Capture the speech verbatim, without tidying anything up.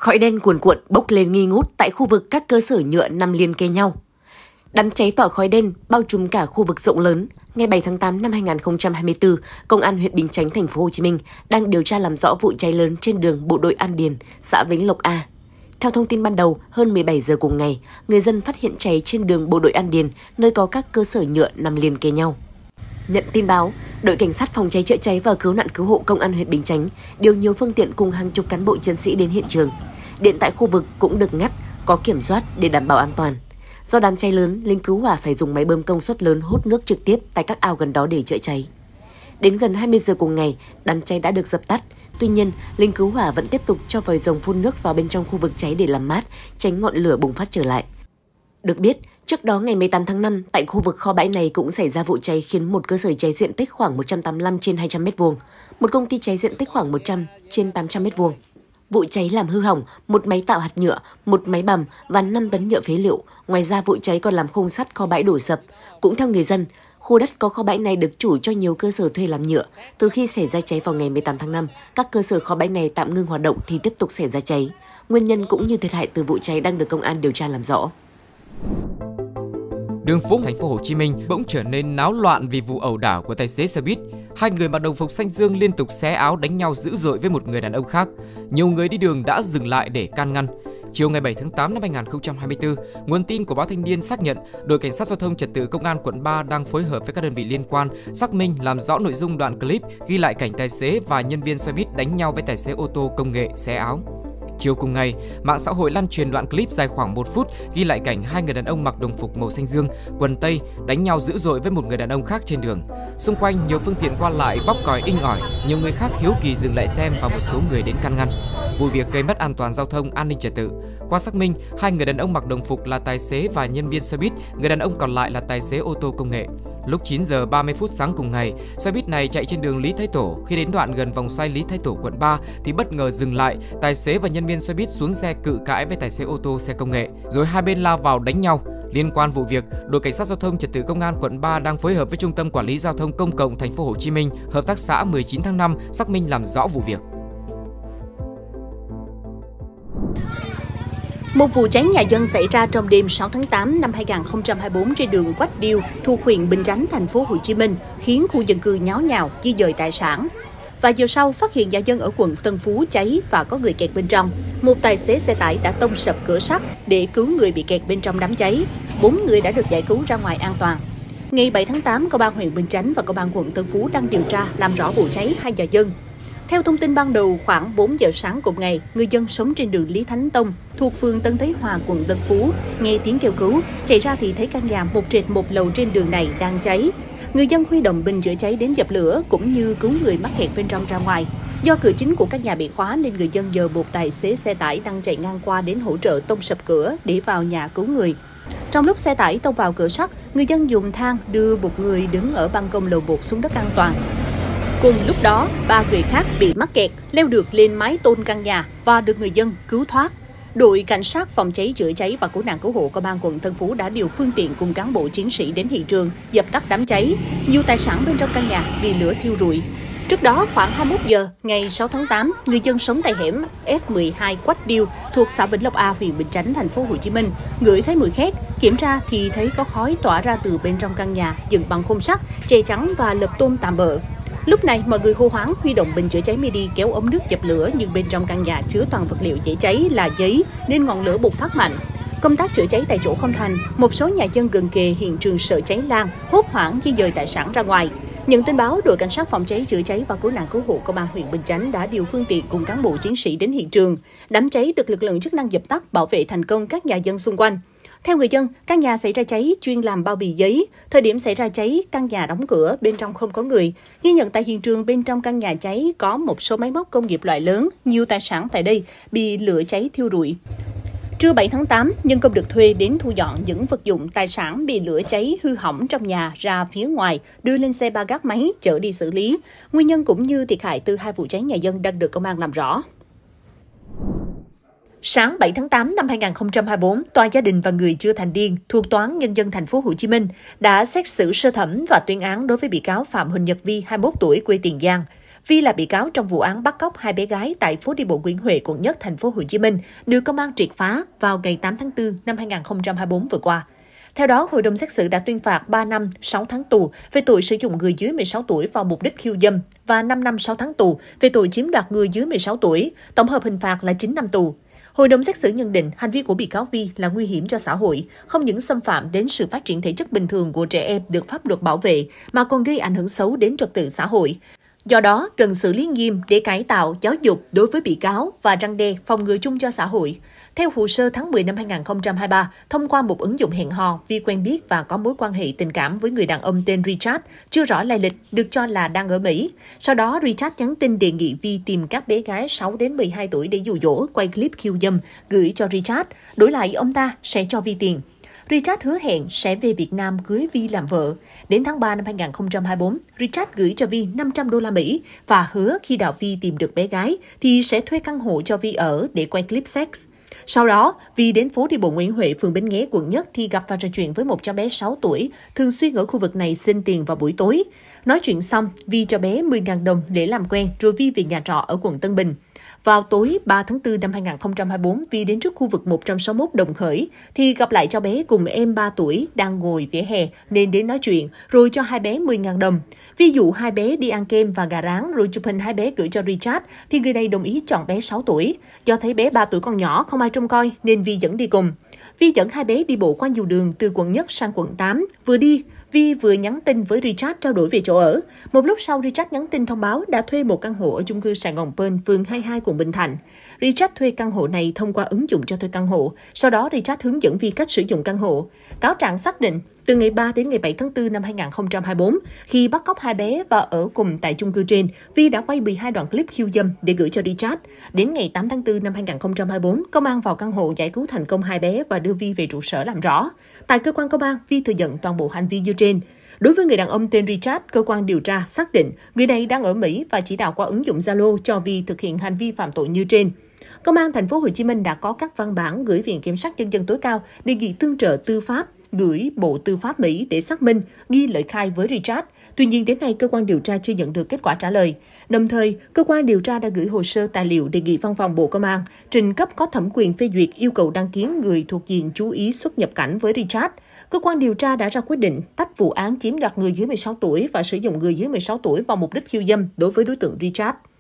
Khói đen cuồn cuộn bốc lên nghi ngút tại khu vực các cơ sở nhựa nằm liền kề nhau. Đám cháy tỏa khói đen bao trùm cả khu vực rộng lớn. Ngày bảy tháng tám năm hai nghìn không trăm hai mươi tư, Công an huyện Bình Chánh, thành phố Hồ Chí Minh đang điều tra làm rõ vụ cháy lớn trên đường Bộ đội An Điền, xã Vĩnh Lộc A. Theo thông tin ban đầu, hơn mười bảy giờ cùng ngày, người dân phát hiện cháy trên đường Bộ đội An Điền, nơi có các cơ sở nhựa nằm liền kề nhau. Nhận tin báo, đội cảnh sát phòng cháy chữa cháy và cứu nạn cứu hộ Công an huyện Bình Chánh điều nhiều phương tiện cùng hàng chục cán bộ chiến sĩ đến hiện trường. Điện tại khu vực cũng được ngắt, có kiểm soát để đảm bảo an toàn. Do đám cháy lớn, lính cứu hỏa phải dùng máy bơm công suất lớn hút nước trực tiếp tại các ao gần đó để chữa cháy. Đến gần hai mươi giờ cùng ngày, đám cháy đã được dập tắt. Tuy nhiên, lính cứu hỏa vẫn tiếp tục cho vòi rồng phun nước vào bên trong khu vực cháy để làm mát, tránh ngọn lửa bùng phát trở lại. Được biết, trước đó ngày mười tám tháng năm, tại khu vực kho bãi này cũng xảy ra vụ cháy khiến một cơ sở cháy diện tích khoảng một trăm tám mươi lăm trên hai trăm mét vuông, một công ty cháy diện tích khoảng một trăm trên tám trăm mét vuông. Vụ cháy làm hư hỏng một máy tạo hạt nhựa, một máy bằm và năm tấn nhựa phế liệu. Ngoài ra, vụ cháy còn làm khung sắt kho bãi đổ sập. Cũng theo người dân, khu đất có kho bãi này được chủ cho nhiều cơ sở thuê làm nhựa. Từ khi xảy ra cháy vào ngày mười tám tháng năm, các cơ sở kho bãi này tạm ngưng hoạt động thì tiếp tục xảy ra cháy. Nguyên nhân cũng như thiệt hại từ vụ cháy đang được công an điều tra làm rõ. Đường phố thành phố Hồ Chí Minh bỗng trở nên náo loạn vì vụ ẩu đả của tài xế xe buýt. Hai người mặc đồng phục xanh dương liên tục xé áo đánh nhau dữ dội với một người đàn ông khác. Nhiều người đi đường đã dừng lại để can ngăn. Chiều ngày bảy tháng tám năm hai nghìn không trăm hai mươi tư, nguồn tin của báo Thanh niên xác nhận đội cảnh sát giao thông trật tự công an quận ba đang phối hợp với các đơn vị liên quan xác minh làm rõ nội dung đoạn clip ghi lại cảnh tài xế và nhân viên xe buýt đánh nhau với tài xế ô tô công nghệ xé áo. Chiều cùng ngày, mạng xã hội lan truyền đoạn clip dài khoảng một phút ghi lại cảnh hai người đàn ông mặc đồng phục màu xanh dương, quần tây đánh nhau dữ dội với một người đàn ông khác trên đường. Xung quanh nhiều phương tiện qua lại bóp còi inh ỏi, nhiều người khác hiếu kỳ dừng lại xem và một số người đến can ngăn. Vụ việc gây mất an toàn giao thông, an ninh trật tự. Qua xác minh, hai người đàn ông mặc đồng phục là tài xế và nhân viên xe buýt, người đàn ông còn lại là tài xế ô tô công nghệ. Lúc chín giờ ba mươi phút sáng cùng ngày, xe buýt này chạy trên đường Lý Thái Tổ. Khi đến đoạn gần vòng xoay Lý Thái Tổ quận ba thì bất ngờ dừng lại, tài xế và nhân viên xe buýt xuống xe cự cãi với tài xế ô tô xe công nghệ, rồi hai bên lao vào đánh nhau. Liên quan vụ việc, đội cảnh sát giao thông trật tự công an quận ba đang phối hợp với Trung tâm Quản lý Giao thông Công cộng thành phố Hồ Chí Minh, Hợp tác xã mười chín tháng năm xác minh làm rõ vụ việc. Một vụ cháy nhà dân xảy ra trong đêm sáu tháng tám năm hai nghìn không trăm hai mươi tư trên đường Quách Điêu thuộc huyện Bình Chánh, thành phố Hồ Chí Minh khiến khu dân cư nháo nhào di dời tài sản. Vài giờ sau, phát hiện nhà dân ở quận Tân Phú cháy và có người kẹt bên trong. Một tài xế xe tải đã tông sập cửa sắt để cứu người bị kẹt bên trong đám cháy. Bốn người đã được giải cứu ra ngoài an toàn. Ngày bảy tháng tám, Công an huyện Bình Chánh và Công an quận Tân Phú đang điều tra làm rõ vụ cháy hai nhà dân. Theo thông tin ban đầu, khoảng bốn giờ sáng cùng ngày, người dân sống trên đường Lý Thánh Tông thuộc phường Tân Thới Hòa, quận Tân Phú nghe tiếng kêu cứu, chạy ra thì thấy căn nhà một trệt một lầu trên đường này đang cháy. Người dân huy động bình chữa cháy đến dập lửa cũng như cứu người mắc kẹt bên trong ra ngoài. Do cửa chính của căn nhà bị khóa nên người dân nhờ một tài xế xe tải đang chạy ngang qua đến hỗ trợ tông sập cửa để vào nhà cứu người. Trong lúc xe tải tông vào cửa sắt, người dân dùng thang đưa một người đứng ở ban công lầu một xuống đất an toàn. Cùng lúc đó, ba người khác bị mắc kẹt, leo được lên mái tôn căn nhà và được người dân cứu thoát. Đội cảnh sát phòng cháy chữa cháy và cứu nạn cứu hộ Công an quận Tân Phú đã điều phương tiện cùng cán bộ chiến sĩ đến hiện trường dập tắt đám cháy. Nhiều tài sản bên trong căn nhà bị lửa thiêu rụi. Trước đó, khoảng hai mươi mốt giờ ngày sáu tháng tám, người dân sống tại hẻm F mười hai Quách Điêu thuộc xã Vĩnh Lộc A, huyện Bình Chánh, thành phố Hồ Chí Minh ngửi thấy mùi khét, kiểm tra thì thấy có khói tỏa ra từ bên trong căn nhà dựng bằng khung sắt, che chắn và lợp tôn tạm bợ. Lúc này, mọi người hô hoáng huy động bình chữa cháy mini kéo ống nước dập lửa, nhưng bên trong căn nhà chứa toàn vật liệu dễ cháy là giấy nên ngọn lửa bùng phát mạnh. Công tác chữa cháy tại chỗ không thành, một số nhà dân gần kề hiện trường sợ cháy lan, hốt hoảng di dời tài sản ra ngoài. Nhận tin báo, đội cảnh sát phòng cháy chữa cháy và cứu nạn cứu hộ Công an huyện Bình Chánh đã điều phương tiện cùng cán bộ chiến sĩ đến hiện trường. Đám cháy được lực lượng chức năng dập tắt, bảo vệ thành công các nhà dân xung quanh. Theo người dân, căn nhà xảy ra cháy chuyên làm bao bì giấy. Thời điểm xảy ra cháy, căn nhà đóng cửa, bên trong không có người. Ghi nhận tại hiện trường, bên trong căn nhà cháy có một số máy móc công nghiệp loại lớn, nhiều tài sản tại đây bị lửa cháy thiêu rụi. Trưa bảy tháng tám, nhân công được thuê đến thu dọn những vật dụng tài sản bị lửa cháy hư hỏng trong nhà ra phía ngoài, đưa lên xe ba gác máy chở đi xử lý. Nguyên nhân cũng như thiệt hại từ hai vụ cháy nhà dân đang được công an làm rõ. Sáng bảy tháng tám năm hai nghìn không trăm hai mươi tư, Tòa gia đình và người chưa thành niên thuộc Tòa án Nhân dân thành phố Hồ Chí Minh đã xét xử sơ thẩm và tuyên án đối với bị cáo Phạm Huỳnh Nhật Vi, hai mươi mốt tuổi, quê Tiền Giang. Vi là bị cáo trong vụ án bắt cóc hai bé gái tại phố đi bộ Nguyễn Huệ, quận Nhất, thành phố Hồ Chí Minh, được công an triệt phá vào ngày tám tháng tư năm hai nghìn không trăm hai mươi tư vừa qua. Theo đó, hội đồng xét xử đã tuyên phạt ba năm sáu tháng tù về tội sử dụng người dưới mười sáu tuổi vào mục đích khiêu dâm và năm năm sáu tháng tù về tội chiếm đoạt người dưới mười sáu tuổi, tổng hợp hình phạt là chín năm tù. Hội đồng xét xử nhận định hành vi của bị cáo Vi là nguy hiểm cho xã hội, không những xâm phạm đến sự phát triển thể chất bình thường của trẻ em được pháp luật bảo vệ, mà còn gây ảnh hưởng xấu đến trật tự xã hội. Do đó, cần xử lý nghiêm để cải tạo, giáo dục đối với bị cáo và răn đe phòng ngừa chung cho xã hội. Theo hồ sơ, tháng mười năm hai nghìn không trăm hai mươi ba, thông qua một ứng dụng hẹn hò, Vi quen biết và có mối quan hệ tình cảm với người đàn ông tên Richard, chưa rõ lai lịch, được cho là đang ở Mỹ. Sau đó, Richard nhắn tin đề nghị Vi tìm các bé gái sáu đến mười hai tuổi để dụ dỗ, quay clip khiêu dâm, gửi cho Richard. Đổi lại, ông ta sẽ cho Vi tiền. Richard hứa hẹn sẽ về Việt Nam cưới Vi làm vợ. Đến tháng ba năm hai nghìn không trăm hai mươi tư, Richard gửi cho Vi năm trăm đô la Mỹ và hứa khi nào Vi tìm được bé gái thì sẽ thuê căn hộ cho Vi ở để quay clip sex. Sau đó, Vi đến phố đi bộ Nguyễn Huệ, phường Bến Nghé, quận Nhất thì gặp và trò chuyện với một cháu bé sáu tuổi, thường xuyên ở khu vực này xin tiền vào buổi tối. Nói chuyện xong, Vi cho bé mười nghìn đồng để làm quen, rồi Vi về nhà trọ ở quận Tân Bình. Vào tối ba tháng tư năm hai nghìn không trăm hai mươi tư, Vi đến trước khu vực một trăm sáu mươi mốt Đồng Khởi thì gặp lại cháu bé cùng em ba tuổi đang ngồi vỉa hè nên đến nói chuyện, rồi cho hai bé mười nghìn đồng. Vi dụ hai bé đi ăn kem và gà rán rồi chụp hình hai bé gửi cho Richard thì người này đồng ý chọn bé sáu tuổi. Do thấy bé ba tuổi còn nhỏ không ai trông coi nên Vi dẫn đi cùng. Vi dẫn hai bé đi bộ qua nhiều đường từ quận Nhất sang quận tám. Vừa đi, Vi vừa nhắn tin với Richard trao đổi về chỗ ở. Một lúc sau, Richard nhắn tin thông báo đã thuê một căn hộ ở chung cư Sài Gòn Pearl, phường hai mươi hai, quận Bình Thạnh. Richard thuê căn hộ này thông qua ứng dụng cho thuê căn hộ. Sau đó, Richard hướng dẫn Vi cách sử dụng căn hộ. Cáo trạng xác định, từ ngày ba đến ngày bảy tháng tư năm hai nghìn không trăm hai mươi tư, khi bắt cóc hai bé và ở cùng tại chung cư trên, Vi đã quay mười hai đoạn clip khiêu dâm để gửi cho Richard. Đến ngày tám tháng tư năm hai nghìn không trăm hai mươi tư, công an vào căn hộ giải cứu thành công hai bé và đưa Vi về trụ sở làm rõ. Tại cơ quan công an, Vi thừa nhận toàn bộ hành vi như trên. Đối với người đàn ông tên Richard, cơ quan điều tra xác định người này đang ở Mỹ và chỉ đạo qua ứng dụng Zalo cho Vi thực hiện hành vi phạm tội như trên. Công an thành phố Hồ Chí Minh đã có các văn bản gửi Viện Kiểm sát Nhân dân tối cao đề nghị tương trợ tư pháp, gửi Bộ Tư pháp Mỹ để xác minh, ghi lời khai với Richard. Tuy nhiên, đến nay, cơ quan điều tra chưa nhận được kết quả trả lời. Đồng thời, cơ quan điều tra đã gửi hồ sơ tài liệu đề nghị Văn phòng Bộ Công an trình cấp có thẩm quyền phê duyệt yêu cầu đăng ký người thuộc diện chú ý xuất nhập cảnh với Richard. Cơ quan điều tra đã ra quyết định tách vụ án chiếm đoạt người dưới mười sáu tuổi và sử dụng người dưới mười sáu tuổi vào mục đích khiêu dâm đối với đối tượng Richard.